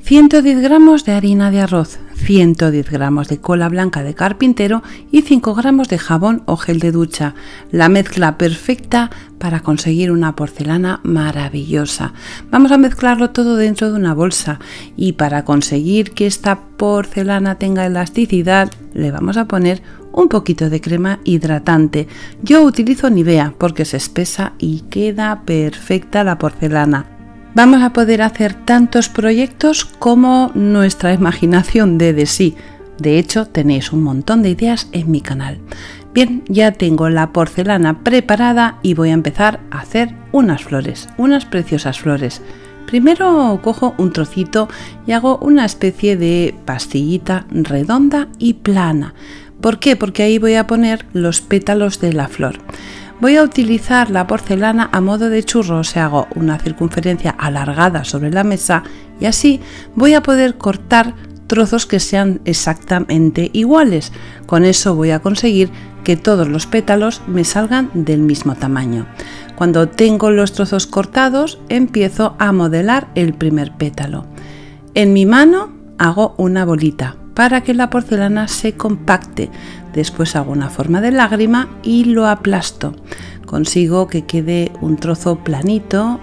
110 gramos de harina de arroz, 110 gramos de cola blanca de carpintero y 5 gramos de jabón o gel de ducha. La mezcla perfecta para conseguir una porcelana maravillosa. Vamos a mezclarlo todo dentro de una bolsa y para conseguir que esta porcelana tenga elasticidad le vamos a poner un poquito de crema hidratante. Yo utilizo Nivea porque es espesa y queda perfecta la porcelana. Vamos a poder hacer tantos proyectos como nuestra imaginación dé de sí. De hecho, tenéis un montón de ideas en mi canal. Bien, ya tengo la porcelana preparada y voy a empezar a hacer unas flores, unas preciosas flores. Primero cojo un trocito y hago una especie de pastillita redonda y plana. ¿Por qué? Porque ahí voy a poner los pétalos de la flor. Voy a utilizar la porcelana a modo de churro, o sea, hago una circunferencia alargada sobre la mesa y así voy a poder cortar trozos que sean exactamente iguales. Con eso voy a conseguir que todos los pétalos me salgan del mismo tamaño. Cuando tengo los trozos cortados, empiezo a modelar el primer pétalo. En mi mano hago una bolita para que la porcelana se compacte. Después hago una forma de lágrima y lo aplasto. Consigo que quede un trozo planito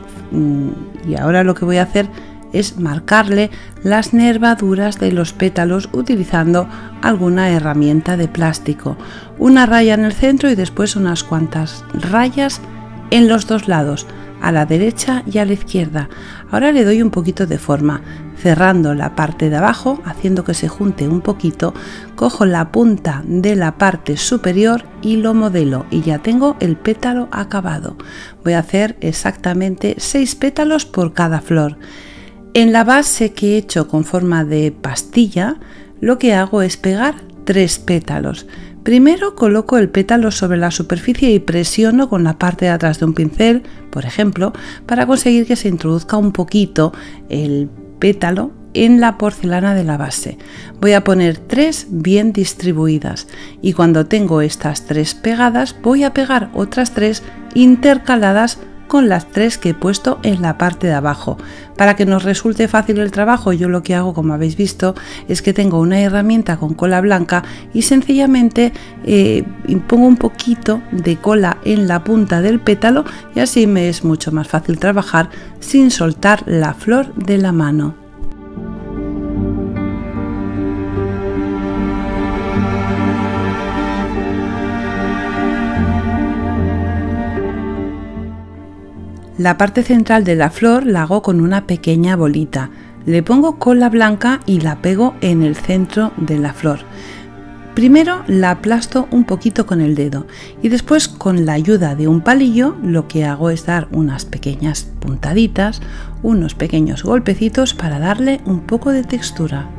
y ahora lo que voy a hacer es marcarle las nervaduras de los pétalos utilizando alguna herramienta de plástico. Una raya en el centro y después unas cuantas rayas en los dos lados, a la derecha y a la izquierda. Ahora le doy un poquito de forma, cerrando la parte de abajo, haciendo que se junte un poquito, cojo la punta de la parte superior y lo modelo y ya tengo el pétalo acabado. Voy a hacer exactamente 6 pétalos por cada flor. En la base que he hecho con forma de pastilla, lo que hago es pegar 3 pétalos. Primero coloco el pétalo sobre la superficie y presiono con la parte de atrás de un pincel, por ejemplo, para conseguir que se introduzca un poquito el pétalo en la porcelana de la base. Voy a poner 3 bien distribuidas y cuando tengo estas 3 pegadas voy a pegar otras 3 intercaladas con las 3 que he puesto en la parte de abajo. Para que nos resulte fácil el trabajo, yo lo que hago, como habéis visto, es que tengo una herramienta con cola blanca y sencillamente pongo un poquito de cola en la punta del pétalo y así me es mucho más fácil trabajar sin soltar la flor de la mano. La parte central de la flor la hago con una pequeña bolita. Le pongo cola blanca y la pego en el centro de la flor. Primero la aplasto un poquito con el dedo y después con la ayuda de un palillo lo que hago es dar unas pequeñas puntaditas, unos pequeños golpecitos para darle un poco de textura.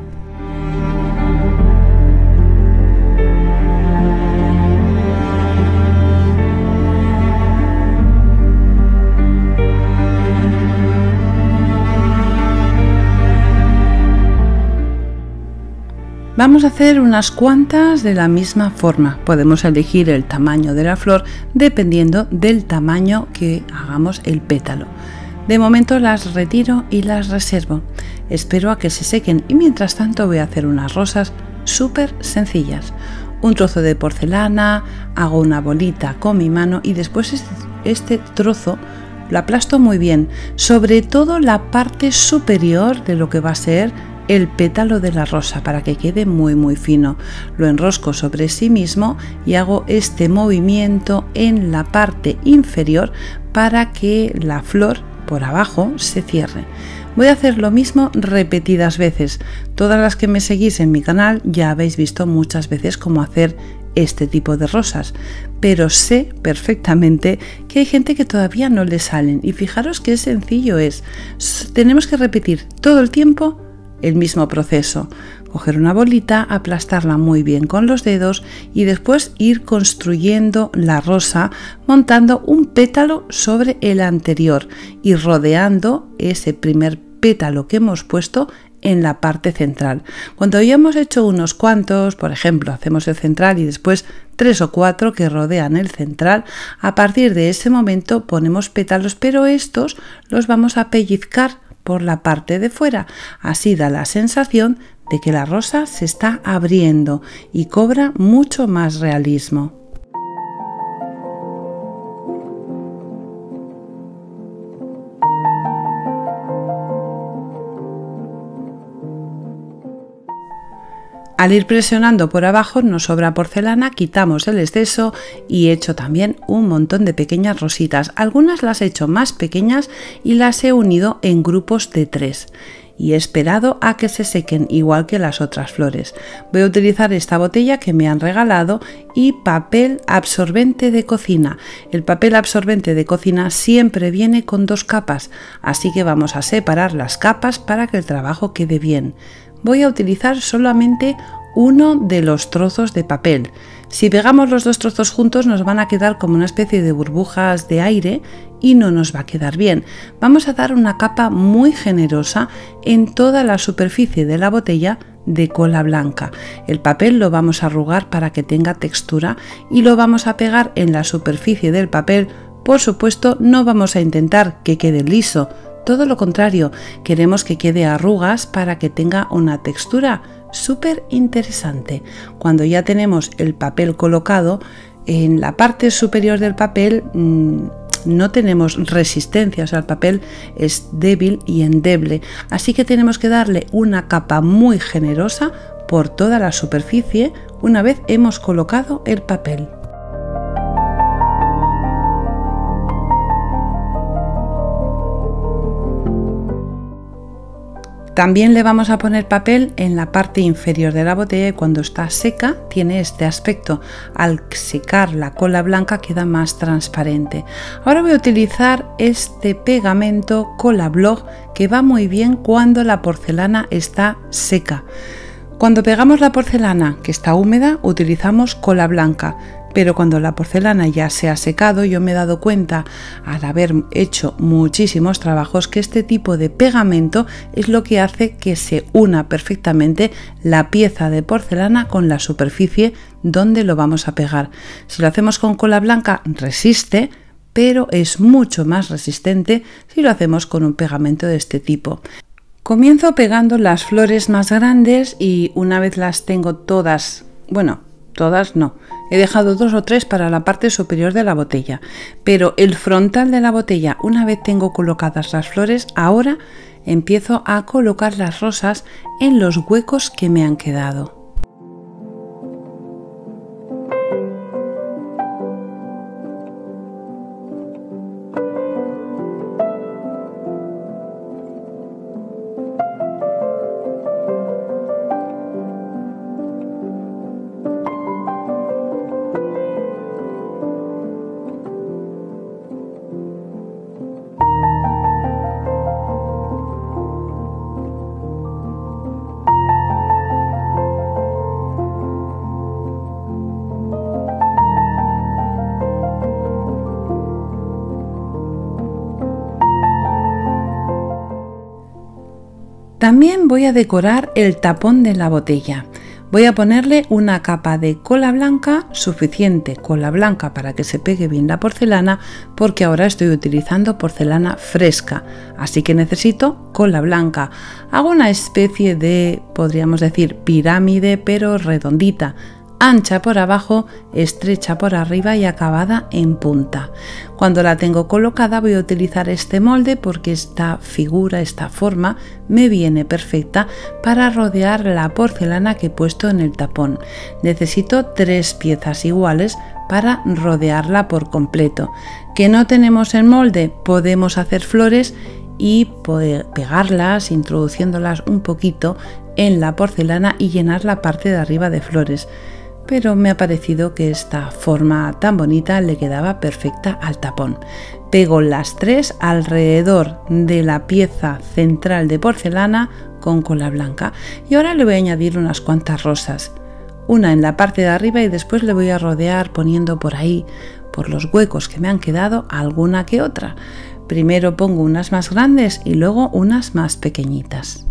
Vamos a hacer unas cuantas de la misma forma. Podemos elegir el tamaño de la flor dependiendo del tamaño que hagamos el pétalo. De momento las retiro y las reservo. Espero a que se sequen y mientras tanto voy a hacer unas rosas súper sencillas. Un trozo de porcelana, hago una bolita con mi mano y después este trozo lo aplasto muy bien, sobre todo la parte superior de lo que va a ser el pétalo de la rosa para que quede muy fino. Lo enrosco sobre sí mismo y hago este movimiento en la parte inferior para que la flor por abajo se cierre. Voy a hacer lo mismo repetidas veces. Todas las que me seguís en mi canal ya habéis visto muchas veces cómo hacer este tipo de rosas, pero sé perfectamente que hay gente que todavía no le salen y fijaros qué sencillo es. Tenemos que repetir todo el tiempo el mismo proceso, coger una bolita, aplastarla muy bien con los dedos y después ir construyendo la rosa montando un pétalo sobre el anterior y rodeando ese primer pétalo que hemos puesto en la parte central. Cuando ya hemos hecho unos cuantos, por ejemplo, hacemos el central y después 3 o 4 que rodean el central, a partir de ese momento ponemos pétalos, pero estos los vamos a pellizcar por la parte de fuera. Así da la sensación de que la rosa se está abriendo y cobra mucho más realismo. Al ir presionando por abajo nos sobra porcelana, quitamos el exceso y he hecho también un montón de pequeñas rositas. Algunas las he hecho más pequeñas y las he unido en grupos de 3 y he esperado a que se sequen igual que las otras flores. Voy a utilizar esta botella que me han regalado y papel absorbente de cocina. El papel absorbente de cocina siempre viene con 2 capas, así que vamos a separar las capas para que el trabajo quede bien. Voy a utilizar solamente uno de los trozos de papel. Si pegamos los 2 trozos juntos nos van a quedar como una especie de burbujas de aire y no nos va a quedar bien. Vamos a dar una capa muy generosa en toda la superficie de la botella de cola blanca. El papel lo vamos a arrugar para que tenga textura y lo vamos a pegar en la superficie del papel. Por supuesto, no vamos a intentar que quede liso. Todo lo contrario, queremos que quede arrugas para que tenga una textura súper interesante. Cuando ya tenemos el papel colocado, en la parte superior del papel no tenemos resistencia, o sea, el papel es débil y endeble, así que tenemos que darle una capa muy generosa por toda la superficie una vez hemos colocado el papel. También le vamos a poner papel en la parte inferior de la botella y cuando está seca tiene este aspecto. Al secar la cola blanca queda más transparente. Ahora voy a utilizar este pegamento Cola Blog que va muy bien cuando la porcelana está seca. Cuando pegamos la porcelana que está húmeda utilizamos cola blanca. Pero cuando la porcelana ya se ha secado, yo me he dado cuenta, al haber hecho muchísimos trabajos, que este tipo de pegamento es lo que hace que se una perfectamente la pieza de porcelana con la superficie donde lo vamos a pegar. Si lo hacemos con cola blanca, resiste, pero es mucho más resistente si lo hacemos con un pegamento de este tipo. Comienzo pegando las flores más grandes y una vez las tengo todas, todas no, he dejado 2 o 3 para la parte superior de la botella, pero el frontal de la botella, una vez tengo colocadas las flores, ahora empiezo a colocar las rosas en los huecos que me han quedado. También voy a decorar el tapón de la botella. Voy a ponerle una capa de cola blanca, suficiente cola blanca para que se pegue bien la porcelana, porque ahora estoy utilizando porcelana fresca, así que necesito cola blanca. Hago una especie de, podríamos decir, pirámide, pero redondita, ancha por abajo, estrecha por arriba y acabada en punta. Cuando la tengo colocada voy a utilizar este molde porque esta figura, esta forma me viene perfecta para rodear la porcelana que he puesto en el tapón. Necesito 3 piezas iguales para rodearla por completo. ¿Que no tenemos el molde? Podemos hacer flores y poder pegarlas, introduciéndolas un poquito en la porcelana y llenar la parte de arriba de flores. Pero me ha parecido que esta forma tan bonita le quedaba perfecta al tapón. Pego las 3 alrededor de la pieza central de porcelana con cola blanca y ahora le voy a añadir unas cuantas rosas. Una en la parte de arriba y después le voy a rodear poniendo por ahí, por los huecos que me han quedado, alguna que otra. Primero pongo unas más grandes y luego unas más pequeñitas.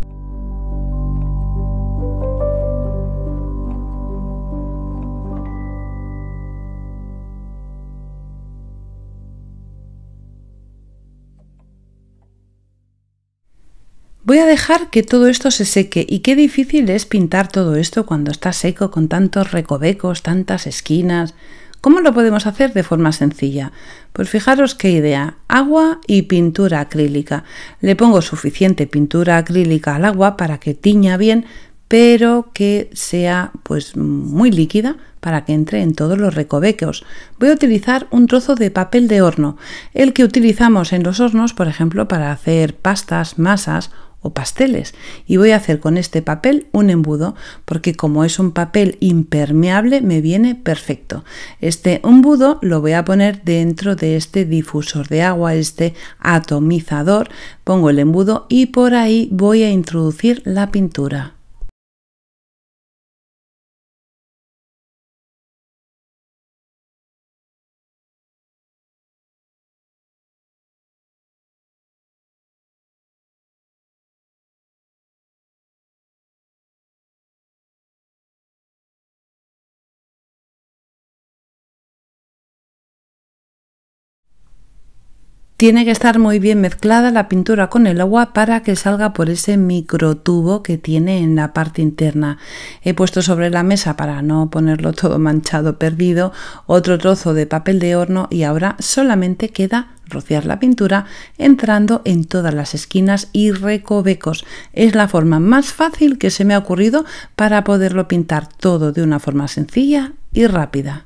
Voy a dejar que todo esto se seque y qué difícil es pintar todo esto cuando está seco con tantos recovecos, tantas esquinas. ¿Cómo lo podemos hacer de forma sencilla? Pues fijaros qué idea, agua y pintura acrílica. Le pongo suficiente pintura acrílica al agua para que tiña bien, pero que sea pues muy líquida para que entre en todos los recovecos. Voy a utilizar un trozo de papel de horno, el que utilizamos en los hornos, por ejemplo, para hacer pastas, masas o pasteles, y voy a hacer con este papel un embudo porque como es un papel impermeable me viene perfecto. Este embudo lo voy a poner dentro de este difusor de agua, este atomizador. Pongo el embudo y por ahí voy a introducir la pintura. Tiene que estar muy bien mezclada la pintura con el agua para que salga por ese microtubo que tiene en la parte interna. He puesto sobre la mesa, para no ponerlo todo manchado, perdido, otro trozo de papel de horno y ahora solamente queda rociar la pintura entrando en todas las esquinas y recovecos. Es la forma más fácil que se me ha ocurrido para poderlo pintar todo de una forma sencilla y rápida.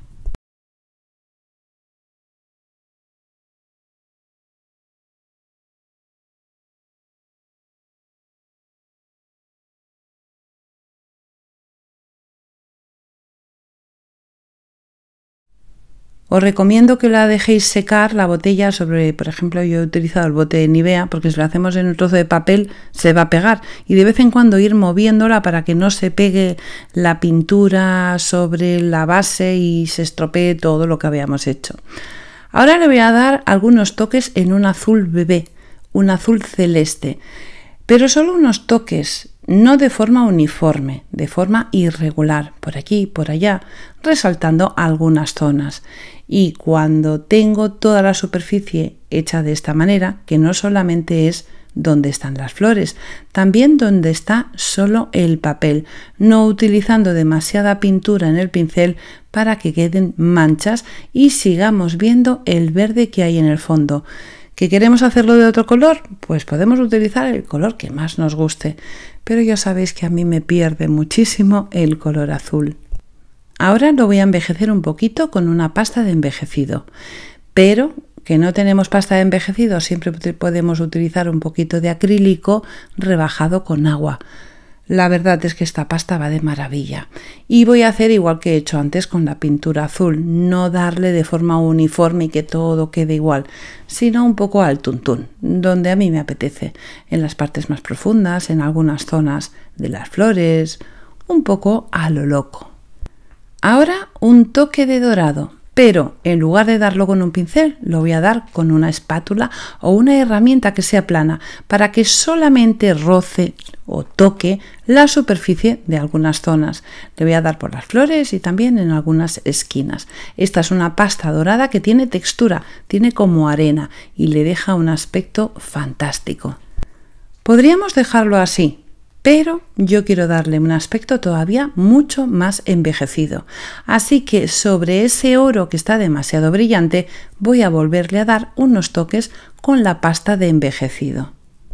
Os recomiendo que la dejéis secar la botella sobre, por ejemplo, yo he utilizado el bote de Nivea porque si lo hacemos en un trozo de papel se va a pegar y de vez en cuando ir moviéndola para que no se pegue la pintura sobre la base y se estropee todo lo que habíamos hecho. Ahora le voy a dar algunos toques en un azul bebé, un azul celeste, pero solo unos toques, no de forma uniforme, de forma irregular, por aquí y por allá, resaltando algunas zonas. Y cuando tengo toda la superficie hecha de esta manera, que no solamente es donde están las flores, también donde está solo el papel, no utilizando demasiada pintura en el pincel para que queden manchas y sigamos viendo el verde que hay en el fondo. ¿Que queremos hacerlo de otro color? Pues podemos utilizar el color que más nos guste, pero ya sabéis que a mí me pierde muchísimo el color azul. Ahora lo voy a envejecer un poquito con una pasta de envejecido, pero que no tenemos pasta de envejecido, siempre podemos utilizar un poquito de acrílico rebajado con agua. La verdad es que esta pasta va de maravilla y voy a hacer igual que he hecho antes con la pintura azul, no darle de forma uniforme y que todo quede igual, sino un poco al tuntún, donde a mí me apetece, en las partes más profundas, en algunas zonas de las flores, un poco a lo loco. Ahora un toque de dorado, pero en lugar de darlo con un pincel, lo voy a dar con una espátula o una herramienta que sea plana para que solamente roce o toque la superficie de algunas zonas. Le voy a dar por las flores y también en algunas esquinas. Esta es una pasta dorada que tiene textura, tiene como arena y le deja un aspecto fantástico. Podríamos dejarlo así, pero yo quiero darle un aspecto todavía mucho más envejecido. Así que sobre ese oro que está demasiado brillante voy a volverle a dar unos toques con la pasta de envejecido.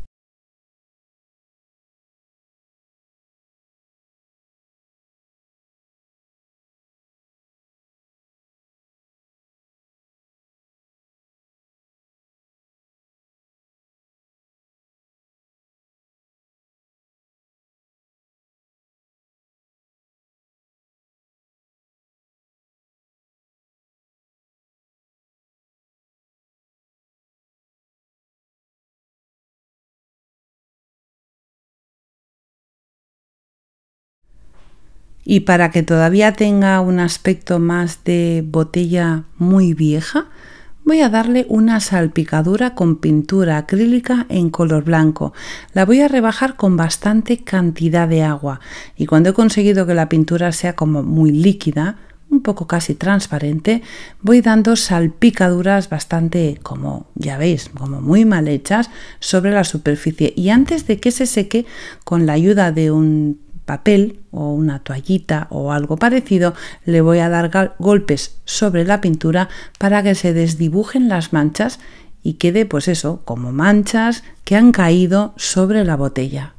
Y para que todavía tenga un aspecto más de botella muy vieja, voy a darle una salpicadura con pintura acrílica en color blanco. La voy a rebajar con bastante cantidad de agua y cuando he conseguido que la pintura sea como muy líquida, un poco casi transparente, voy dando salpicaduras bastante, como ya veis, como muy mal hechas sobre la superficie, y antes de que se seque, con la ayuda de un papel o una toallita o algo parecido, le voy a dar golpes sobre la pintura para que se desdibujen las manchas y quede pues eso, como manchas que han caído sobre la botella.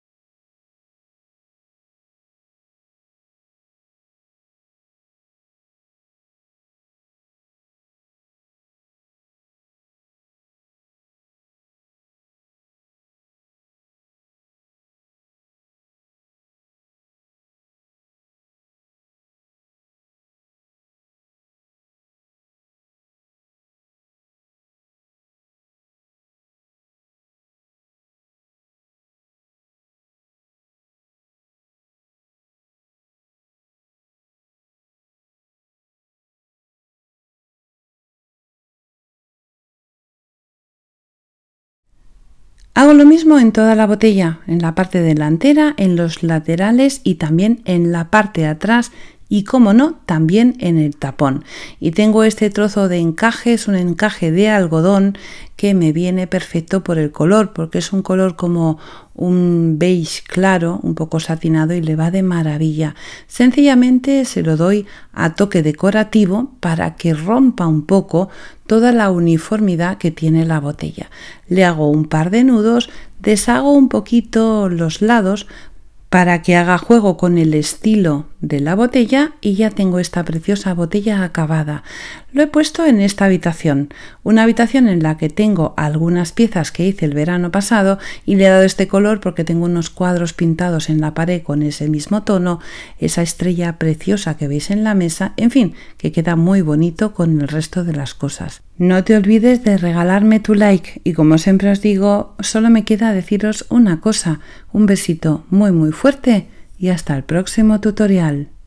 Hago lo mismo en toda la botella, en la parte delantera, en los laterales y también en la parte de atrás y, como no, también en el tapón. Y tengo este trozo de encaje, es un encaje de algodón que me viene perfecto por el color, porque es un color como un beige claro, un poco satinado, y le va de maravilla. Sencillamente se lo doy a toque decorativo para que rompa un poco toda la uniformidad que tiene la botella. Le hago un par de nudos, deshago un poquito los lados para que haga juego con el estilo de la botella, y ya tengo esta preciosa botella acabada. Lo he puesto en esta habitación, una habitación en la que tengo algunas piezas que hice el verano pasado, y le he dado este color porque tengo unos cuadros pintados en la pared con ese mismo tono, esa estrella preciosa que veis en la mesa, en fin, que queda muy bonito con el resto de las cosas. No te olvides de regalarme tu like, y como siempre os digo, solo me queda deciros una cosa: un besito muy fuerte y hasta el próximo tutorial.